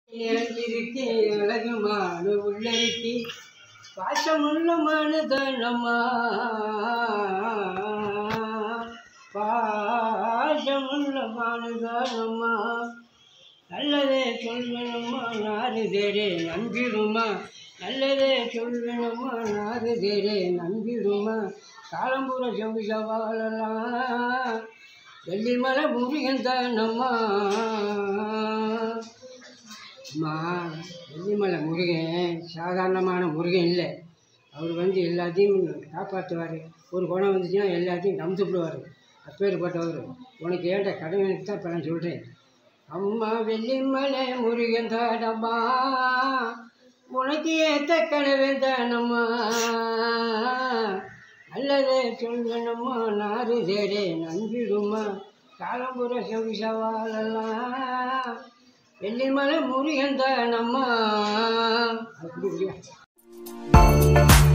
இறங்கிருக்கு அழகுமானு உள்ளிருக்கி பாசமுள்ள மனுதனம்மா பாசமுள்ள மனுதனம்மா நல்லதே சொல்லணுமா நாறு தேரே நம்பிடுமா நல்லதே சொல்லணுமா நாறு தேரே நம்பிடுமா காலம்புற செவி சவாலெல்லாம் வெள்ளிமலை முருகன் தானம்மா அம்மா. வெள்ளிமலை முருகன் சாதாரணமான முருகன் இல்லை. அவர் எல்லாத்தையும் காப்பாற்றுவார். ஒரு குணம் வந்துச்சுன்னா எல்லாத்தையும் கமுத்துப்பிடுவார். அப்பேற்பட்டவர். உனக்கு ஏண்ட கடமை தான் இப்போ நான் சொல்கிறேன். அம்மா வெள்ளிமலை முருகன் தானம்மா உனக்கு ஏற்ற கனவே தானம்மா நல்லதே சொல்லணுமா நாறு தேரே நம்பிடுமா காலம்புற செவி சவாலெல்லாம் வெள்ளிமலை முருகன் தானம்மா. அப்படி